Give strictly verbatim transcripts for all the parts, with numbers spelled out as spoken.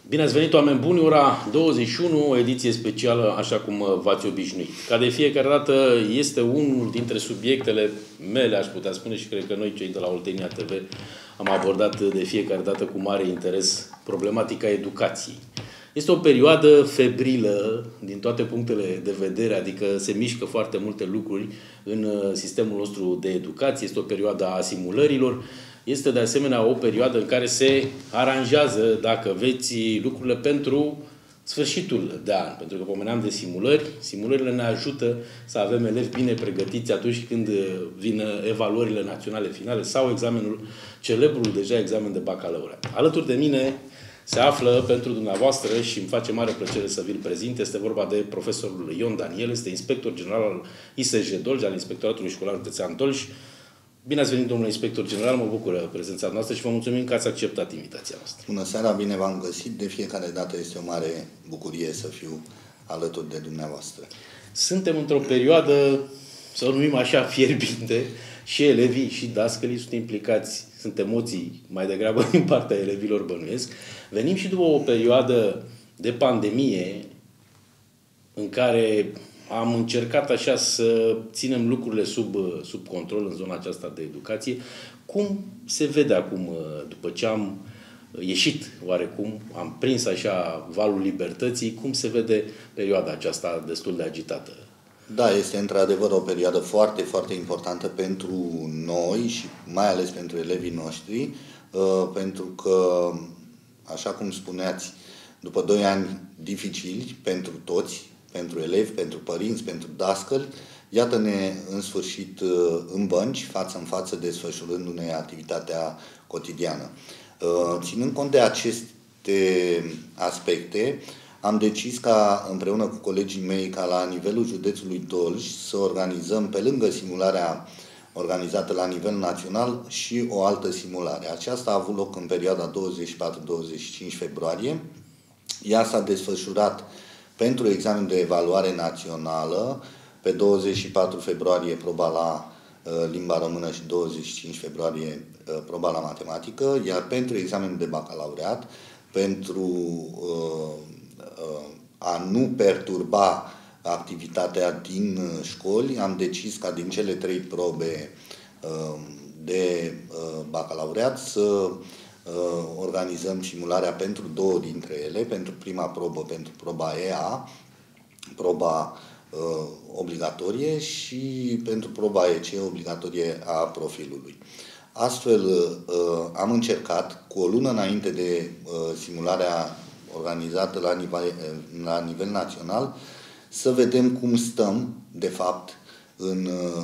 Bine ați venit, oameni buni, ora douăzeci și unu, o ediție specială, așa cum v-ați obișnuit. Ca de fiecare dată, este unul dintre subiectele mele, aș putea spune, și cred că noi, cei de la Oltenia T V, am abordat de fiecare dată cu mare interes problematica educației. Este o perioadă febrilă din toate punctele de vedere, adică se mișcă foarte multe lucruri în sistemul nostru de educație, este o perioadă a simulărilor. Este de asemenea o perioadă în care se aranjează, dacă veți, lucrurile pentru sfârșitul de an. Pentru că pomeneam de simulări. Simulările ne ajută să avem elevi bine pregătiți atunci când vin evaluările naționale finale sau examenul, celebrul deja examen de bacalaureat. Alături de mine se află pentru dumneavoastră și îmi face mare plăcere să vi-l prezint. Este vorba de profesorul Ion Daniel, este inspector general al I S J Dolj, al Inspectoratului Școlar Județean Dolj. Bine ați venit, domnule inspector general, mă bucură prezența noastră și vă mulțumim că ați acceptat invitația noastră. Bună seara, bine v-am găsit. De fiecare dată este o mare bucurie să fiu alături de dumneavoastră. Suntem într-o perioadă, să o numim așa, fierbinte, și elevii și dascălii sunt implicați, sunt emoții mai degrabă din partea elevilor, bănuiesc. Venim și după o perioadă de pandemie în care am încercat așa să ținem lucrurile sub, sub control în zona aceasta de educație. Cum se vede acum, după ce am ieșit oarecum, am prins așa valul libertății, cum se vede perioada aceasta destul de agitată? Da, este într-adevăr o perioadă foarte, foarte importantă pentru noi și mai ales pentru elevii noștri, pentru că, așa cum spuneați, după doi ani dificili pentru toți, pentru elevi, pentru părinți, pentru dascăli, iată-ne în sfârșit în bănci, față în față, desfășurându-ne activitatea cotidiană. Ținând cont de aceste aspecte, am decis ca împreună cu colegii mei ca la nivelul județului Dolj să organizăm, pe lângă simularea organizată la nivel național, și o altă simulare. Aceasta a avut loc în perioada douăzeci și patru douăzeci și cinci februarie. Ea s-a desfășurat pentru examen de evaluare națională, pe douăzeci și patru februarie proba la uh, limba română și douăzeci și cinci februarie uh, proba la matematică, iar pentru examen de bacalaureat, pentru uh, uh, a nu perturba activitatea din școli, am decis ca din cele trei probe uh, de uh, bacalaureat să organizăm simularea pentru două dintre ele, pentru prima probă, pentru proba E A, proba uh, obligatorie, și pentru proba E C, obligatorie a profilului. Astfel, uh, am încercat, cu o lună înainte de uh, simularea organizată la nivel, la nivel național, să vedem cum stăm, de fapt, în, uh,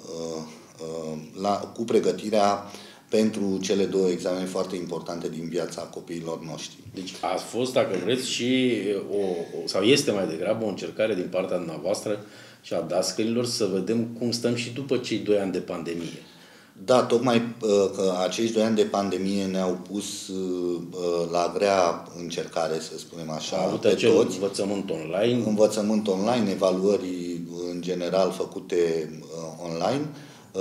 uh, la, cu pregătirea pentru cele două examene foarte importante din viața copiilor noștri. Deci a fost, dacă vreți, și o, sau este mai degrabă o încercare din partea dumneavoastră și a dascălilor să vedem cum stăm și după cei doi ani de pandemie. Da, tocmai că acești doi ani de pandemie ne-au pus la grea încercare, să spunem așa, a avut acel toți. învățământ online. Învățământ online, evaluări în general făcute online.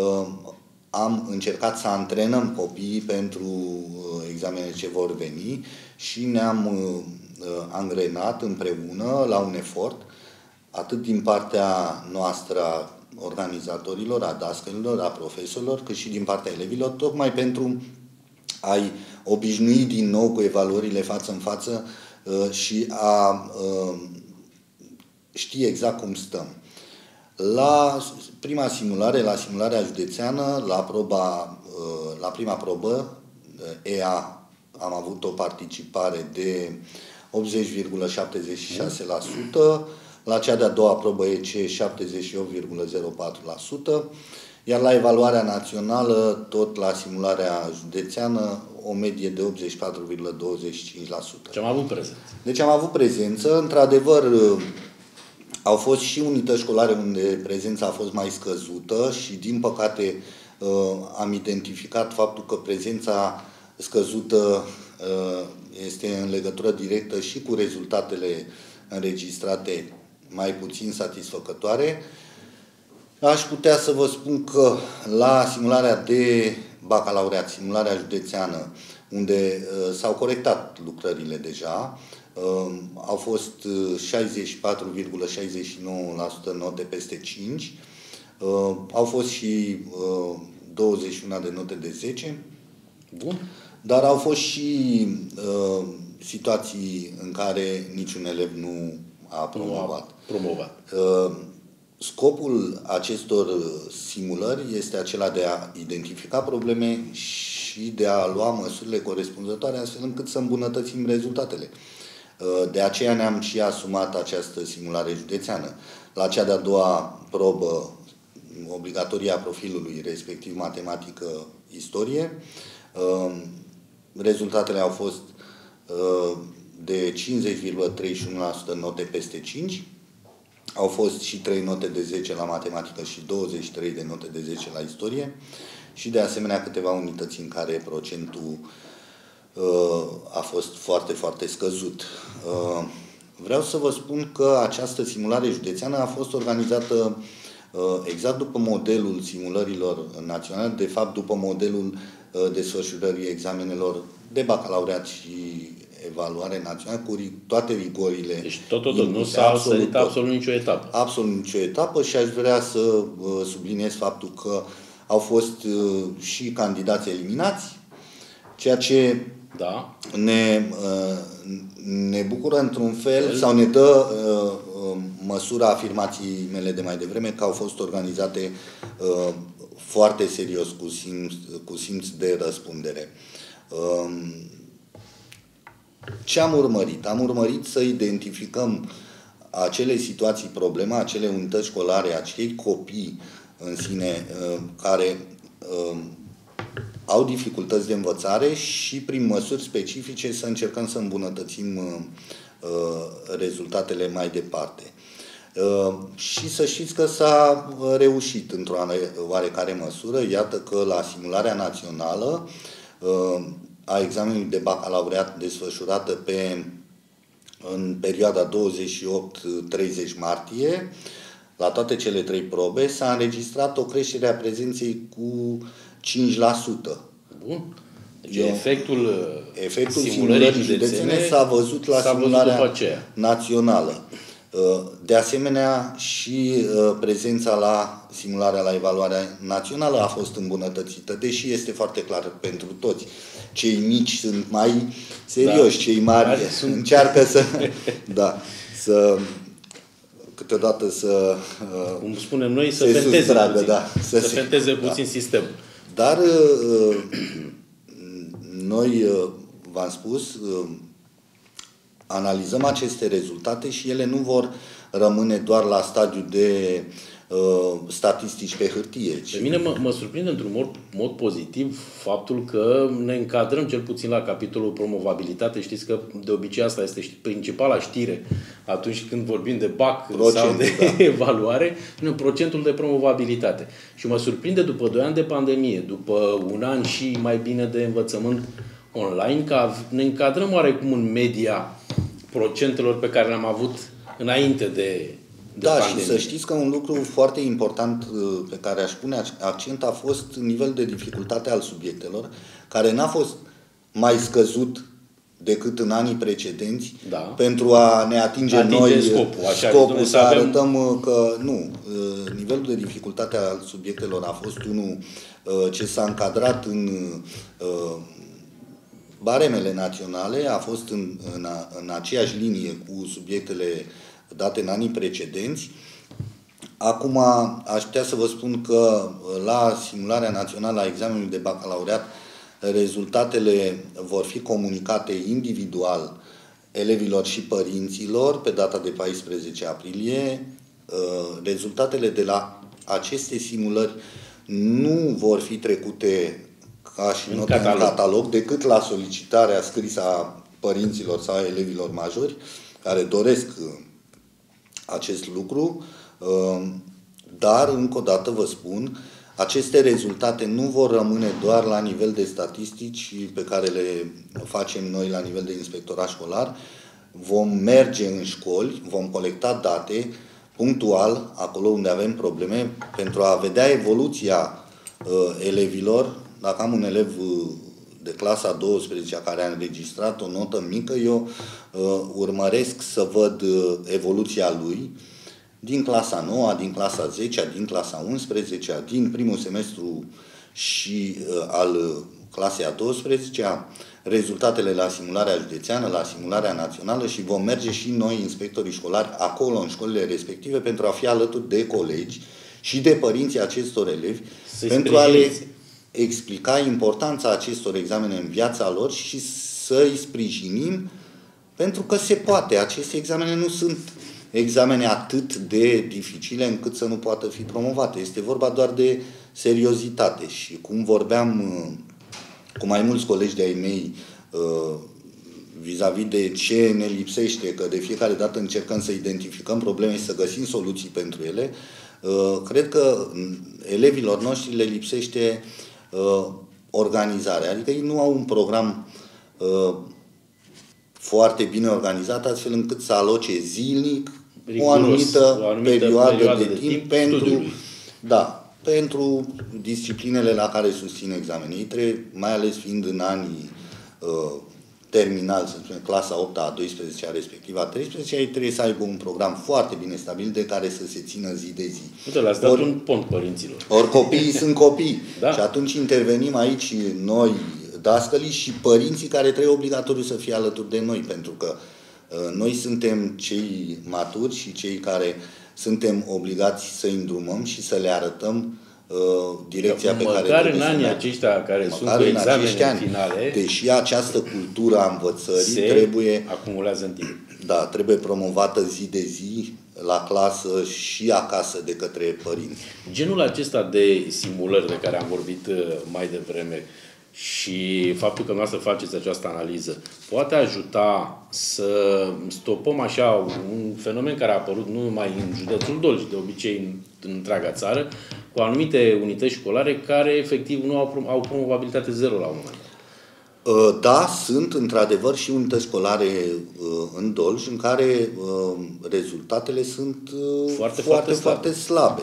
Am încercat să antrenăm copiii pentru examenele ce vor veni și ne-am angrenat împreună la un efort, atât din partea noastră a organizatorilor, a dascălilor, a profesorilor, cât și din partea elevilor, tocmai pentru a-i obișnui din nou cu evaluările față în față și a ști exact cum stăm. La prima simulare, la simularea județeană, la, proba, la prima probă, E A, am avut o participare de optzeci virgulă șaptezeci și șase la sută, la cea de-a doua probă E C șaptezeci și opt virgulă zero patru la sută, iar la evaluarea națională, tot la simularea județeană, o medie de optzeci și patru virgulă douăzeci și cinci la sută. Deci am avut prezență. Deci am avut prezență, într-adevăr. Au fost și unități școlare unde prezența a fost mai scăzută și, din păcate, am identificat faptul că prezența scăzută este în legătură directă și cu rezultatele înregistrate mai puțin satisfăcătoare. Aș putea să vă spun că la simularea de bacalaureat, simularea județeană, unde s-au corectat lucrările deja. Au fost șaizeci și patru virgulă șaizeci și nouă la sută note peste cinci. Au fost și douăzeci și unu de note de zece. Bun. Dar au fost și uh, situații în care niciun elev nu a promovat. Nu a promovat. Uh, scopul acestor simulări este acela de a identifica probleme și de a lua măsurile corespunzătoare astfel încât să îmbunătățim rezultatele. Uh, de aceea ne-am și asumat această simulare județeană. La cea de-a doua probă obligatorie a profilului, respectiv matematică, istorie, uh, rezultatele au fost uh, de cincizeci virgulă treizeci și unu la sută note peste cinci. Au fost și trei note de zece la matematică și douăzeci și trei de note de zece la istorie și de asemenea câteva unități în care procentul uh, a fost foarte, foarte scăzut. Uh, vreau să vă spun că această simulare județeană a fost organizată uh, exact după modelul simulărilor naționale, de fapt după modelul uh, desfășurării examenelor de bacalaureat și evaluare națională, cu toate rigorile. Deci tot, tot, tot. Nu s-a sărit absolut nicio etapă. Absolut nicio etapă și aș vrea să uh, subliniez faptul că au fost uh, și candidați eliminați, ceea ce da. ne, uh, ne bucură într-un fel sau ne dă uh, uh, măsura afirmației mele de mai devreme că au fost organizate uh, foarte serios, cu simț, cu simț de răspundere. Uh, Ce am urmărit? Am urmărit să identificăm acele situații probleme, acele unități școlare, acei copii în sine uh, care uh, au dificultăți de învățare și prin măsuri specifice să încercăm să îmbunătățim uh, rezultatele mai departe. Uh, și să știți că s-a reușit într-o oarecare măsură. Iată că la simularea națională uh, a examenului de bacalaureat desfășurată pe, în perioada douăzeci și opt treizeci martie, la toate cele trei probe, s-a înregistrat o creștere a prezenței cu cinci la sută. Bun. Deci Eu, efectul, efectul simulării județene s-a văzut la simularea națională. De asemenea, și prezența la simularea la evaluarea națională a fost îmbunătățită, deși este foarte clar pentru toți. Cei mici sunt mai serioși, da. Cei mari sunt... încearcă să, da, să câteodată să cum spunem noi, să fenteze sustragă, puțin, da, să, să fenteze da. puțin sistemul. Dar noi, v-am spus, analizăm aceste rezultate și ele nu vor rămâne doar la stadiu de uh, statistici pe hârtie. Pe mine mă, mă surprinde într-un mod, mod pozitiv faptul că ne încadrăm cel puțin la capitolul promovabilitate. Știți că de obicei asta este principala știre atunci când vorbim de B A C Procent, sau de da. evaluare, procentul de promovabilitate. Și mă surprinde după doi ani de pandemie, după un an și mai bine de învățământ online, că ne încadrăm oarecum în media procentelor pe care le-am avut înainte de, de da, pandemie. Și să știți că un lucru foarte important pe care aș pune accent a fost nivelul de dificultate al subiectelor, care n-a fost mai scăzut decât în anii precedenți, da. pentru a ne atinge, atinge noi scopul, așa, scopul să avem... arătăm că nu. Nivelul de dificultate al subiectelor a fost unul ce s-a încadrat în baremele naționale, a fost în, în, în aceeași linie cu subiectele date în anii precedenți. Acum aș putea să vă spun că la simularea națională a examenului de bacalaureat rezultatele vor fi comunicate individual elevilor și părinților pe data de paisprezece aprilie. Rezultatele de la aceste simulări nu vor fi trecute ca și note în catalog. în catalog, decât la solicitarea scrisă a părinților sau a elevilor majori care doresc acest lucru. Dar, încă o dată vă spun, aceste rezultate nu vor rămâne doar la nivel de statistici pe care le facem noi la nivel de inspectorat școlar. Vom merge în școli, vom colecta date punctual, acolo unde avem probleme, pentru a vedea evoluția elevilor. Dacă am un elev de clasa a douăsprezecea care a înregistrat o notă mică, eu uh, urmăresc să văd uh, evoluția lui din clasa nouă, din clasa zecea, din clasa unsprezecea, din primul semestru și uh, al uh, clasei a douăsprezecea, rezultatele la simularea județeană, la simularea națională și vom merge și noi, inspectorii școlari, acolo în școlile respective pentru a fi alături de colegi și de părinții acestor elevi, să-i pentru a le sprijiniți. explica importanța acestor examene în viața lor și să-i sprijinim, pentru că se poate. Aceste examene nu sunt examene atât de dificile încât să nu poată fi promovate. Este vorba doar de seriozitate și cum vorbeam cu mai mulți colegi de-ai mei vis-a-vis de ce ne lipsește, că de fiecare dată încercăm să identificăm probleme și să găsim soluții pentru ele, cred că elevilor noștri le lipsește organizarea. Adică ei nu au un program foarte bine organizat, astfel încât să aloce zilnic Riguros, o, anumită o anumită perioadă, perioadă de, de timp, timp pentru, da, pentru disciplinele la care susțin examenii. Trebuie, mai ales fiind în anii uh, terminali, să spunem, clasa a opta, a douăsprezecea, respectiv a treisprezecea, ei trebuie să aibă un program foarte bine stabilit de care să se țină zi de zi. Uite, le-ați dat un pont părinților. Ori copiii sunt copii. Da. Și atunci intervenim aici noi, dascălii și părinții, care trebuie obligatoriu să fie alături de noi, pentru că uh, noi suntem cei maturi și cei care suntem obligați să îndrumăm și să le arătăm uh, direcția da, pe care măcar în anii aceștia care sunt cu examene finale, deși această cultură a învățării trebuie acumulează în timp. Da, trebuie promovată zi de zi la clasă și acasă de către părinți. Genul acesta de simulări de care am vorbit mai devreme și faptul că noastră faceți această analiză poate ajuta să stopăm așa un fenomen care a apărut nu numai în județul Dolj, de obicei în, în întreaga țară, cu anumite unități școlare care efectiv nu au, au promovabilitate zero la un moment. Da, sunt într-adevăr și unități școlare în Dolj în care rezultatele sunt foarte, foarte, foarte slabe.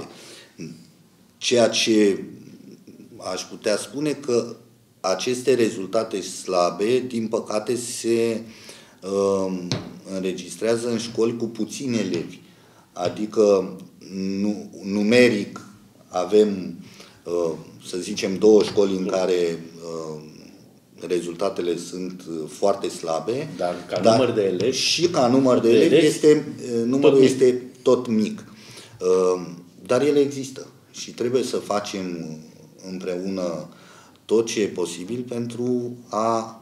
Ceea ce aș putea spune că aceste rezultate slabe, din păcate, se uh, înregistrează în școli cu puțini elevi. Adică, nu, numeric, avem, uh, să zicem, două școli în care uh, rezultatele sunt foarte slabe. Dar ca dar număr de elevi? Și ca număr de, de elevi, elevi este, numărul tot este mic. tot mic. Uh, dar ele există și trebuie să facem împreună tot ce e posibil pentru a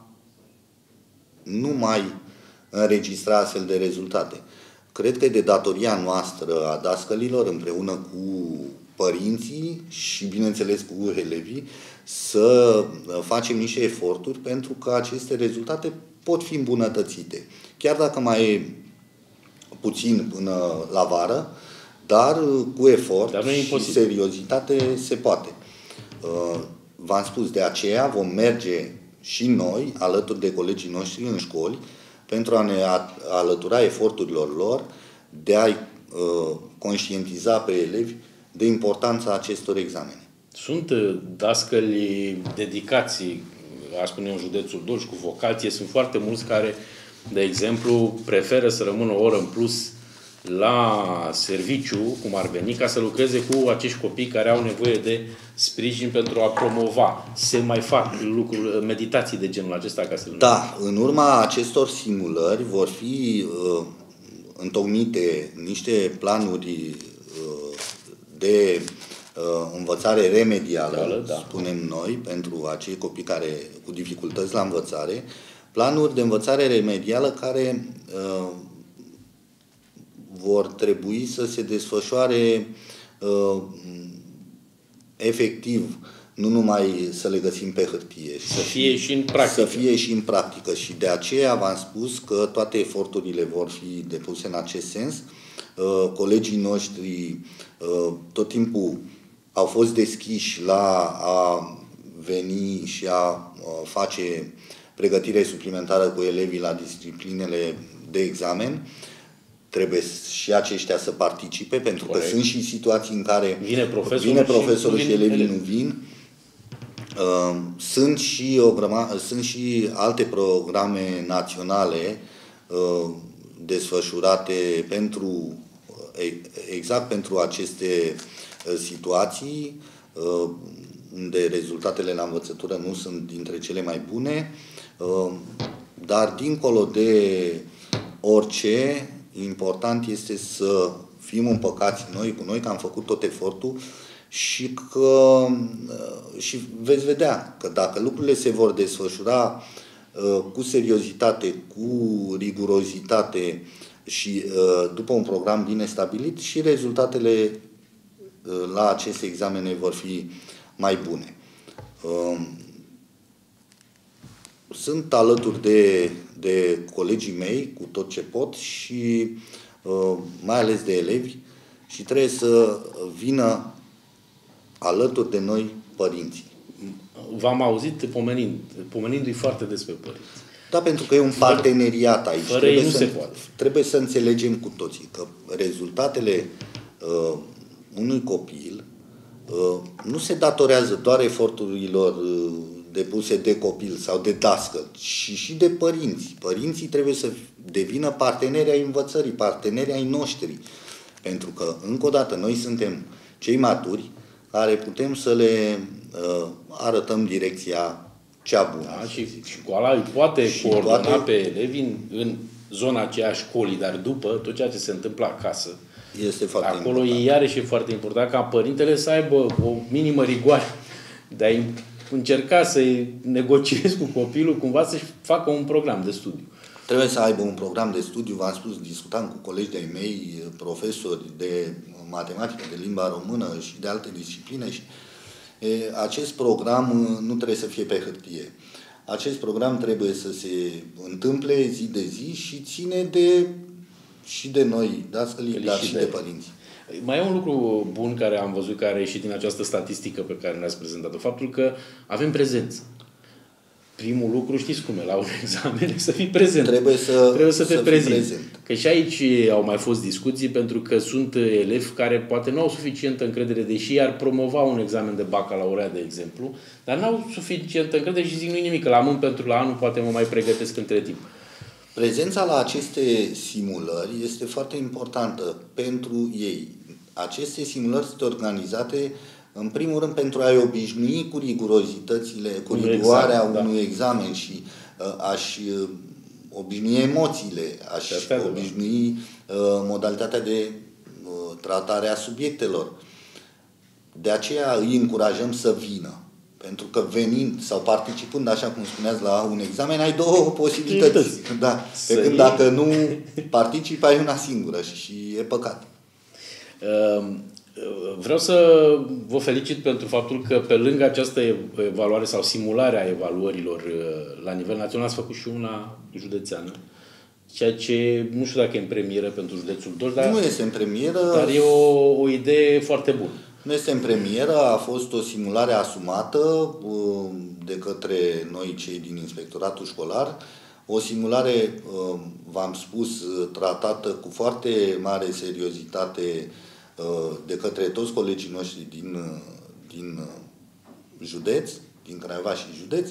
nu mai înregistra astfel de rezultate. Cred că e de datoria noastră a dascălilor, împreună cu părinții și, bineînțeles, cu elevii, să facem niște eforturi pentru că aceste rezultate pot fi îmbunătățite. Chiar dacă mai e puțin până la vară, dar cu efort dar și seriozitate se poate. V-am spus, de aceea vom merge și noi, alături de colegii noștri în școli, pentru a ne alătura eforturilor lor de a-i uh, conștientiza pe elevi de importanța acestor examene. Sunt dascăli dedicați, aș spune în județul Dolj, cu vocație. Sunt foarte mulți care, de exemplu, preferă să rămână o oră în plus la serviciu, cum ar veni, ca să lucreze cu acești copii care au nevoie de sprijin pentru a promova. Se mai fac lucruri, meditații de genul acesta, ca să le Da, în urma acestor simulări vor fi uh, întocmite niște planuri uh, de uh, învățare remedială, da, spunem noi, pentru acei copii care cu dificultăți la învățare, planuri de învățare remedială care uh, vor trebui să se desfășoare uh, efectiv, nu numai să le găsim pe hârtie. Să fie și în practică. Să fie și în practică. Și de aceea v-am spus că toate eforturile vor fi depuse în acest sens. Uh, colegii noștri uh, tot timpul au fost deschiși la a veni și a uh, face pregătire suplimentară cu elevii la disciplinele de examen. Trebuie și aceștia să participe, pentru Corect. că sunt și situații în care vine profesorul, vine profesorul și, și elevii elevi. nu vin. Sunt și, o grăma, sunt și alte programe naționale desfășurate pentru, exact pentru aceste situații, unde rezultatele la învățătură nu sunt dintre cele mai bune, dar dincolo de orice, important este să fim împăcați noi cu noi, că am făcut tot efortul și că și veți vedea că dacă lucrurile se vor desfășura cu seriozitate, cu rigurozitate și după un program bine stabilit, și rezultatele la aceste examene vor fi mai bune. Sunt alături de, de colegii mei cu tot ce pot și mai ales de elevi, și trebuie să vină alături de noi părinții. V-am auzit pomenind, pomenindu-i foarte des pe părinți. Da, pentru că e un parteneriat aici. Fără ei nu se poate. Trebuie să înțelegem cu toții că rezultatele uh, unui copil uh, nu se datorează doar eforturilor uh, depuse de copil sau de dascăl, ci și de părinți. Părinții trebuie să devină parteneri ai învățării, parteneri ai noștri. Pentru că, încă o dată, noi suntem cei maturi care putem să le uh, arătăm direcția cea bună. Da, și școala îi poate și coordona poate... pe elevi în, în zona aceea școlii, dar după tot ceea ce se întâmplă acasă, este foarte acolo important. e iarăși foarte important ca părintele să aibă o minimă rigoare de a încerca să negociezi cu copilul, cumva să-și facă un program de studiu. Trebuie să aibă un program de studiu, v-am spus, discutam cu colegi de-ai mei, profesori de matematică, de limba română și de alte discipline și e, acest program nu trebuie să fie pe hârtie. Acest program trebuie să se întâmple zi de zi și ține de și de noi, dascălii, dar și de, de părinți. Mai e un lucru bun care am văzut, care a ieșit din această statistică pe care ne-ați prezentat-o, faptul că avem prezență. Primul lucru, știți cum e, la un examen, să fii prezent. Trebuie să, Trebuie să te să prezinți. Că și aici au mai fost discuții, pentru că sunt elevi care poate nu au suficientă încredere, deși ar promova un examen de bacalaureat, de exemplu, dar nu au suficientă încredere și zic nu-i nimic, că la mâini pentru la anul poate mă mai pregătesc între timp. Prezența la aceste simulări este foarte importantă pentru ei. Aceste simulări sunt organizate în primul rând pentru a-i obișnui cu rigurozitățile, cu rigoarea examen, unui da. examen și uh, a-și uh, obișnui emoțiile, a-și obișnui uh, modalitatea de uh, tratare a subiectelor. De aceea îi încurajăm să vină. Pentru că venind sau participând, așa cum spuneați, la un examen, ai două posibilități. Da. Pe când dacă nu participi, ai una singură și, și e păcat. Uh... Vreau să vă felicit pentru faptul că pe lângă această evaluare sau simularea evaluărilor la nivel național ați făcut și una județeană. Ceea ce nu știu dacă e în premieră pentru județul Dolj, dar, nu este în premieră, dar e o, o idee foarte bună. Nu este în premieră, a fost o simulare asumată de către noi cei din Inspectoratul Școlar. O simulare, v-am spus, tratată cu foarte mare seriozitate de către toți colegii noștri din, din județ, din Craiova și județ,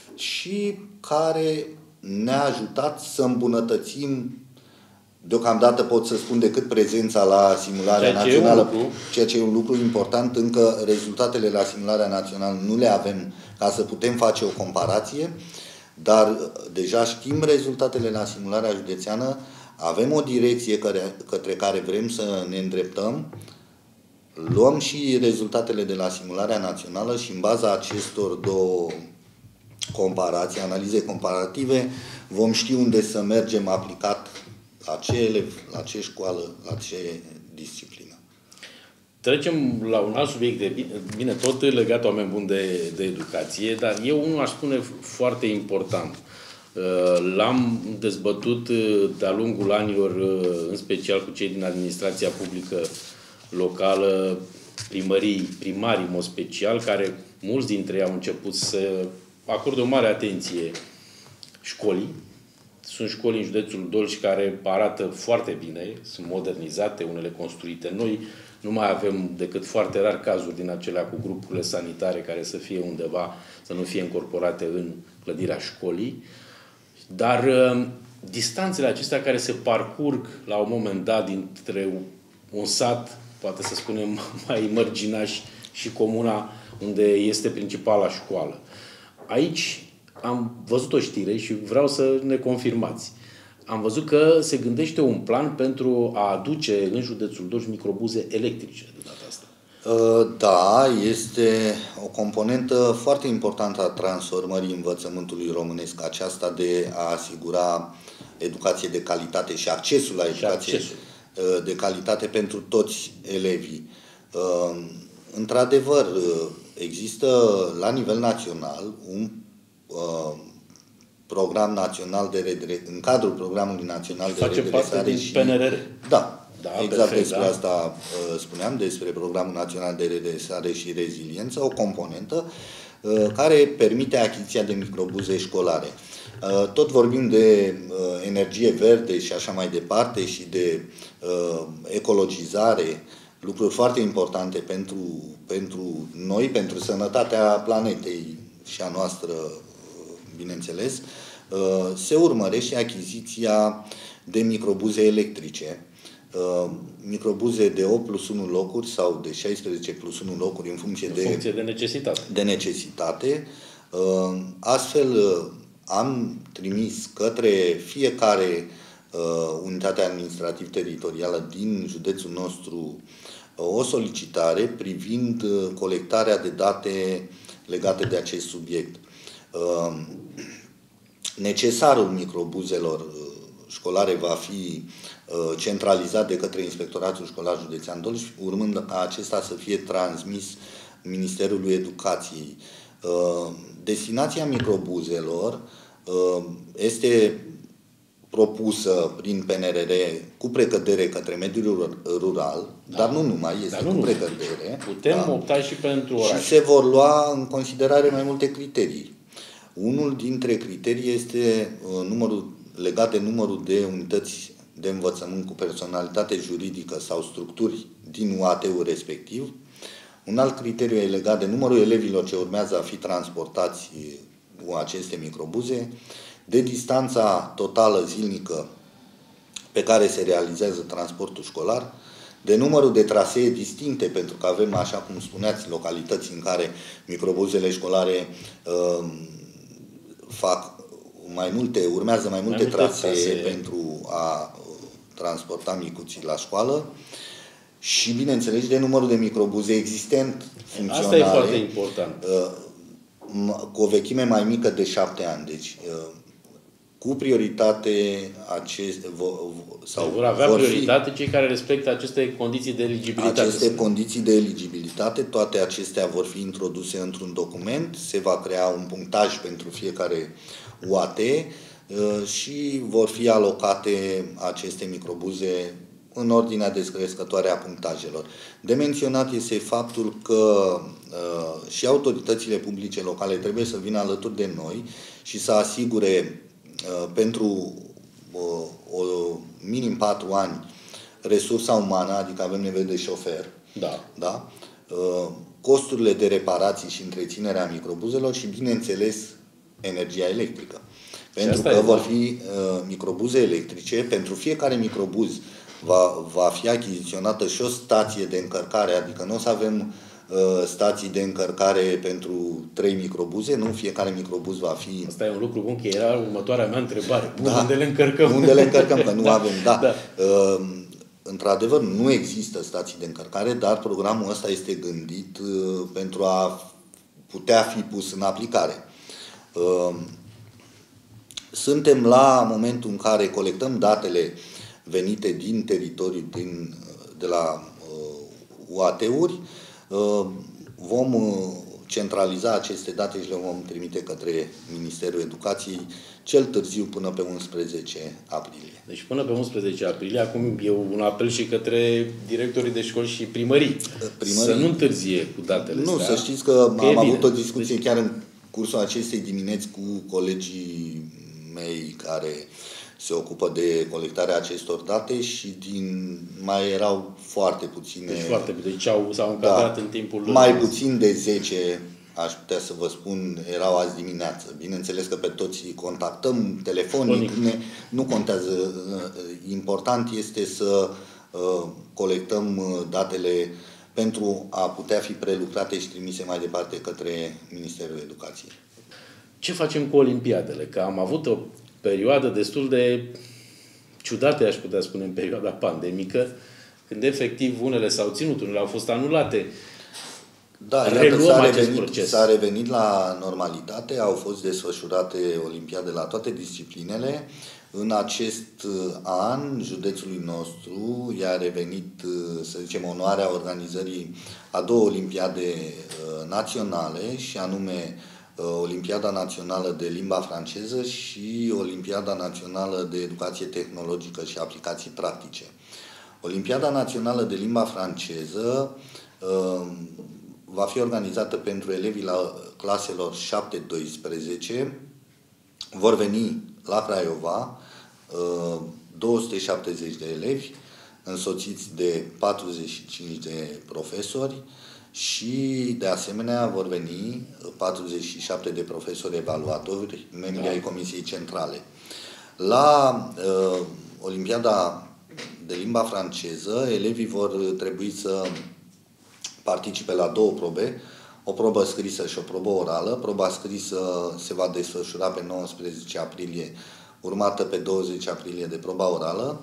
și care ne-a ajutat să îmbunătățim, deocamdată pot să spun, decât prezența la simularea ceea națională, ceea ce e un lucru important. Încă rezultatele la simularea națională nu le avem ca să putem face o comparație, dar deja știm rezultatele la simularea județeană. Avem o direcție către, către care vrem să ne îndreptăm, luăm și rezultatele de la simularea națională și în baza acestor două comparații, analize comparative, vom ști unde să mergem aplicat la ce elev, la ce școală, la ce disciplină. Trecem la un alt subiect, de bine, bine tot legat, oameni buni, de, de educație, dar eu unul aș spune foarte important. L-am dezbătut de-a lungul anilor, în special cu cei din administrația publică locală, primării, primarii în mod special, care mulți dintre ei au început să acorde o mare atenție școlii, Sunt școli în județul Dolj care arată foarte bine, sunt modernizate, unele construite noi. Nu mai avem decât foarte rar cazuri din acelea cu grupurile sanitare care să fie undeva, să nu fie încorporate în clădirea școlii. Dar uh, distanțele acestea care se parcurg la un moment dat dintre un sat, poate să spunem mai mărginaș, și comuna unde este principala școală. Aici am văzut o știre și vreau să ne confirmați. Am văzut că se gândește un plan pentru a aduce în județul Dolj microbuze electrice de data asta. Da, este o componentă foarte importantă a transformării învățământului românesc, aceasta de a asigura educație de calitate și accesul la educație accesul. de calitate pentru toți elevii. Într-adevăr, există la nivel național un program național de redresare, în cadrul programului național de redresare. Face parte din și... P N R R. Da, da exact perfect, despre da. asta uh, spuneam, despre programul național de redresare și reziliență, o componentă uh, care permite achiziția de microbuze școlare. Uh, tot vorbim de uh, energie verde și așa mai departe și de uh, ecologizare, lucruri foarte importante pentru, pentru noi, pentru sănătatea planetei și a noastră, bineînțeles. Se urmărește achiziția de microbuze electrice, microbuze de opt plus unu locuri sau de șaisprezece plus unu locuri în funcție, în de, funcție de necesitate. de necesitate. Astfel am trimis către fiecare unitate administrativ-teritorială din județul nostru o solicitare privind colectarea de date legate de acest subiect. Necesarul microbuzelor școlare va fi centralizat de către Inspectoratul Școlar Județean Dolj, urmând ca acesta să fie transmis Ministerului Educației. Destinația microbuzelor este propusă prin P N R R cu precădere către mediul rural, da. dar nu numai, este dar nu cu numai. precădere. Putem da. opta și pentru oraș. Și se vor lua în considerare mai multe criterii. Unul dintre criterii este numărul, legat de numărul de unități de învățământ cu personalitate juridică sau structuri din U A T-ul respectiv. Un alt criteriu e legat de numărul elevilor ce urmează a fi transportați cu aceste microbuze, de distanța totală zilnică pe care se realizează transportul școlar, de numărul de trasee distincte, pentru că avem, așa cum spuneați, localități în care microbuzele școlare uh, fac mai multe, urmează mai multe, mai multe trasee, trasee pentru a transporta micuții la școală și, bineînțeles, de numărul de microbuze existent, funcționale. Asta e foarte important. Uh, cu o vechime mai mică de șapte ani. Deci, uh, cu prioritate aceste, sau vor avea vor prioritate cei care respectă aceste condiții de eligibilitate. Aceste condiții de eligibilitate, toate acestea vor fi introduse într-un document, se va crea un punctaj pentru fiecare U A T și vor fi alocate aceste microbuze în ordinea descrescătoare a punctajelor. De menționat este faptul că uh, și autoritățile publice locale trebuie să vină alături de noi și să asigure pentru o, o minim patru ani resursa umană, adică avem nevoie de șofer, da. Da? Costurile de reparații și întreținerea microbuzelor și, bineînțeles, energia electrică. Pentru că vor fi uh, microbuze electrice, pentru fiecare microbuz va, va fi achiziționată și o stație de încărcare, adică nu o să avem stații de încărcare pentru trei microbuze, nu? Fiecare microbuz va fi... Asta e un lucru bun, că era următoarea mea întrebare. Da. Unde le încărcăm? Unde le încărcăm, că nu da. avem. Da. Da. Uh, într-adevăr, nu există stații de încărcare, dar programul ăsta este gândit uh, pentru a putea fi pus în aplicare. Uh, suntem la momentul în care colectăm datele venite din teritoriu, din, de la uh, U A T-uri, vom centraliza aceste date și le vom trimite către Ministerul Educației cel târziu până pe unsprezece aprilie. Deci până pe unsprezece aprilie, acum e un apel și către directorii de școli și primării, primării să nu întârzie cu datele Nu, astea, să știți că, că am avut o discuție deci... chiar în cursul acestei dimineți cu colegii mei care se ocupă de colectarea acestor date și din mai erau foarte puține. Deci foarte puține. Deci au, s-au încadrat da, în timpul... Mai puțin de zece, aș putea să vă spun, erau azi dimineață. Bineînțeles că pe toți contactăm telefonic, ne, nu contează. Important este să uh, colectăm datele pentru a putea fi prelucrate și trimise mai departe către Ministerul Educației. Ce facem cu olimpiadele? Că am avut o perioadă destul de ciudată, aș putea spune, în perioada pandemică, când efectiv unele s-au ținut, unele au fost anulate. Da, iată, s-a revenit, s-a revenit la normalitate, au fost desfășurate olimpiade la toate disciplinele. În acest an, județului nostru i-a revenit, să zicem, onoarea organizării a două olimpiade naționale, și anume Olimpiada Națională de Limba Franceză și Olimpiada Națională de Educație Tehnologică și Aplicații Practice. Olimpiada Națională de Limba Franceză va fi organizată pentru elevii la claselor șapte doisprezece. Vor veni la Craiova două sute șaptezeci de elevi, însoțiți de patruzeci și cinci de profesori și, de asemenea, vor veni patruzeci și șapte de profesori evaluatori, membri ai Comisiei Centrale. La uh, Olimpiada de Limba Franceză, elevii vor trebui să participe la două probe, o probă scrisă și o probă orală. Proba scrisă se va desfășura pe nouăsprezece aprilie, urmată pe douăzeci aprilie de proba orală.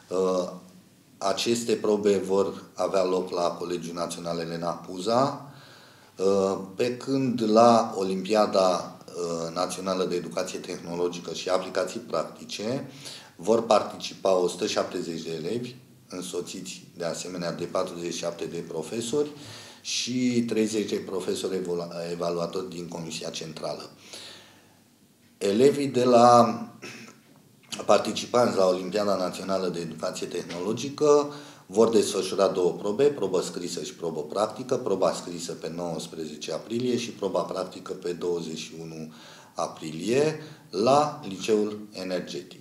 Aceste probe vor avea loc la Colegiul Național Elena Puza, pe când la Olimpiada Națională de Educație Tehnologică și Aplicații Practice vor participa o sută șaptezeci de elevi, însoțiți de asemenea de patruzeci și șapte de profesori și treizeci de profesori evaluatori din Comisia Centrală. Elevii de la participanți la Olimpiada Națională de Educație Tehnologică vor desfășura două probe, probă scrisă și probă practică, proba scrisă pe nouăsprezece aprilie și proba practică pe douăzeci și unu aprilie la Liceul Energetic.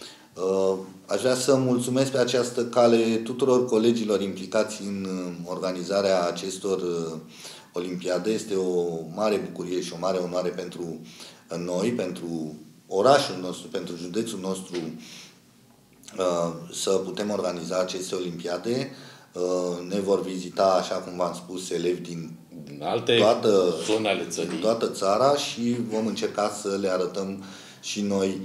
Aș vrea să mulțumesc pe această cale tuturor colegilor implicați în organizarea acestor olimpiade. Este o mare bucurie și o mare onoare pentru noi, pentru orașul nostru, pentru județul nostru, să putem organiza aceste olimpiade. Ne vor vizita, așa cum v-am spus, elevi din alte toată, zone ale țării, din toată țara, și vom încerca să le arătăm și noi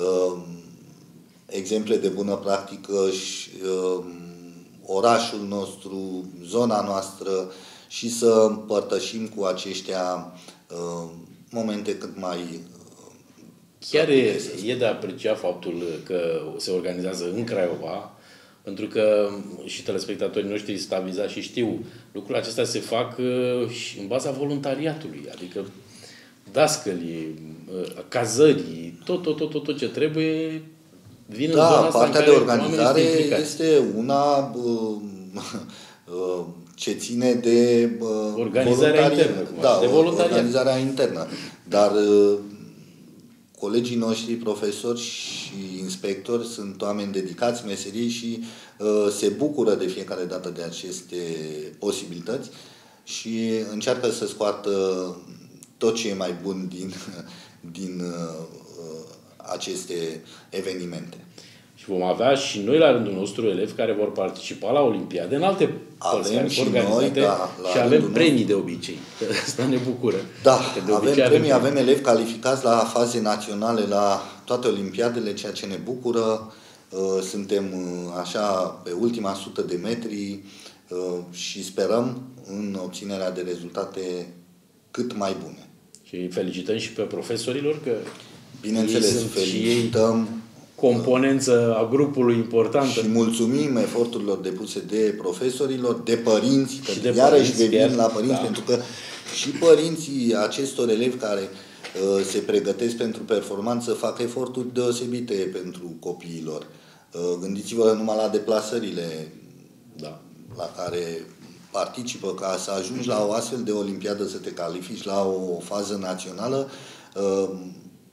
exemple de bună practică și uh, orașul nostru, zona noastră, și să împărtășim cu aceștia uh, momente cât mai... Uh, Chiar e, e de apreciat faptul că se organizează în Craiova, pentru că și telespectatorii noștri sunt avizați și știu, lucrurile acestea se fac uh, și în baza voluntariatului, adică dascălii, uh, cazării, tot, tot, tot, tot, tot ce trebuie. Vin da, în partea de organizare este una uh, uh, ce ține de uh, organizarea internă. Da, de voluntariat. Organizarea internă. Dar uh, colegii noștri, profesori și inspectori, sunt oameni dedicați meserii și uh, se bucură de fiecare dată de aceste posibilități și încearcă să scoată tot ce e mai bun din, din uh, aceste evenimente. Și vom avea și noi la rândul nostru elevi care vor participa la olimpiade în alte avem și noi, da, și avem premii de obicei. Asta ne bucură. Da, avem premii, avem elevi calificați la faze naționale la toate olimpiadele, ceea ce ne bucură. Suntem așa pe ultima sută de metri și sperăm în obținerea de rezultate cât mai bune. Și felicităm și pe profesorilor că bineînțeles, felicităm componență a grupului importantă. Și mulțumim eforturilor depuse de profesorilor, de părinți, că de iarăși părinți, revin la părinți, da. Pentru că și părinții acestor elevi care uh, se pregătesc pentru performanță fac eforturi deosebite pentru copiilor. Uh, gândiți-vă numai la deplasările da. la care participă, ca să ajungi la o astfel de olimpiadă, să te califici la o fază națională. Uh,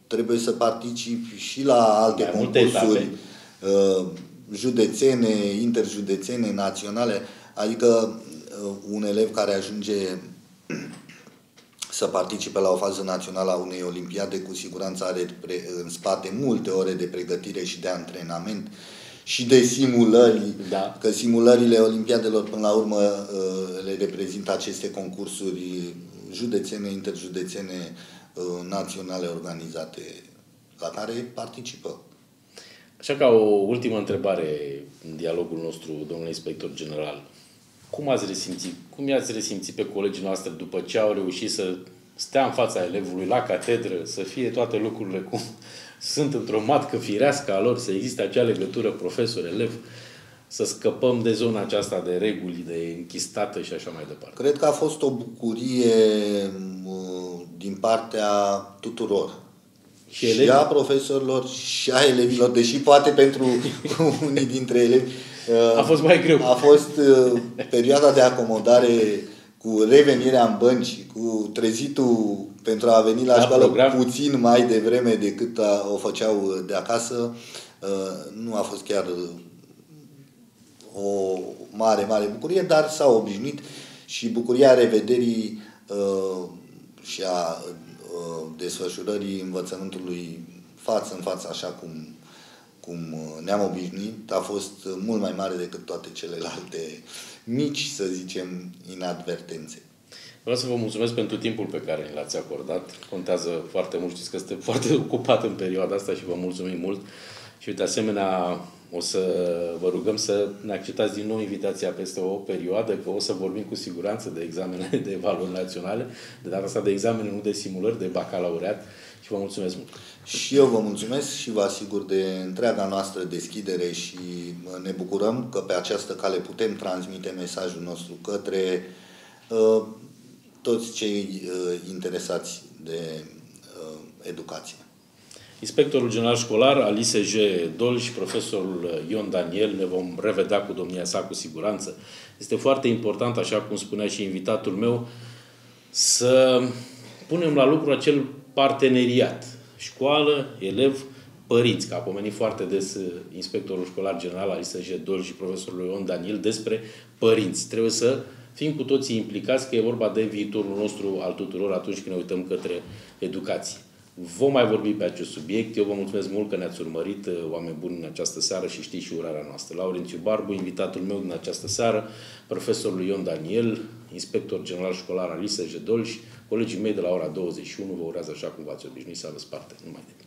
trebuie să participi și la alte Mai multe concursuri etape. uh, județene, interjudețene, naționale. Adică uh, un elev care ajunge să participe la o fază națională a unei olimpiade, cu siguranță are în spate multe ore de pregătire și de antrenament și de simulări, da. Că simulările olimpiadelor până la urmă le reprezintă aceste concursuri județene, interjudețene, naționale organizate, la care participă. Așa, ca o ultimă întrebare în dialogul nostru, domnule inspector general, cum ați resimțit, cum i-ați resimțit pe colegii noastre după ce au reușit să stea în fața elevului la catedră, să fie toate lucrurile cum sunt într-o matcă firească a lor, să existe acea legătură profesor-elev, să scăpăm de zona aceasta de reguli, de închistată și așa mai departe? Cred că a fost o bucurie din partea tuturor. Și, și a profesorilor și a elevilor, deși poate pentru unii dintre elevi a fost mai greu. A fost perioada de acomodare cu revenirea în bănci, cu trezitul pentru a veni la, la școală program. Puțin mai devreme decât a, o făceau de acasă. Nu a fost chiar o mare, mare bucurie, dar s-au obișnuit și bucuria revederii și a desfășurării învățământului față în față, așa cum, cum ne-am obișnuit, a fost mult mai mare decât toate celelalte mici, să zicem, inadvertențe. Vreau să vă mulțumesc pentru timpul pe care l-ați acordat. Contează foarte mult, știți că sunteți foarte ocupat în perioada asta și vă mulțumim mult. Și de asemenea, o să vă rugăm să ne acceptați din nou invitația peste o perioadă, că o să vorbim cu siguranță de examene de evaluări naționale, de data asta de examene, nu de simulări, de bacalaureat. Și vă mulțumesc mult. Și eu vă mulțumesc și vă asigur de întreaga noastră deschidere și ne bucurăm că pe această cale putem transmite mesajul nostru către uh, toți cei uh, interesați de uh, educație. Inspectorul general școlar al I S J Dolj și profesorul Ion Daniel, ne vom revedea cu domnia sa cu siguranță. Este foarte important, așa cum spunea și invitatul meu, să punem la lucru acel parteneriat. Școală, elev, părinți, că a pomenit foarte des inspectorul școlar general al I S J Dolj și profesorul Ion Daniel despre părinți. Trebuie să fim cu toții implicați, că e vorba de viitorul nostru al tuturor atunci când ne uităm către educație. Vom mai vorbi pe acest subiect. Eu vă mulțumesc mult că ne-ați urmărit, oameni buni, în această seară și știți și urarea noastră. Laurențiu Barbu, invitatul meu din această seară, profesorul Ion Daniel, inspector general școlar al I S J Dolj, colegii mei de la ora douăzeci și unu vă urează, așa cum v-ați obișnuit, să aveți parte. Numai de bine.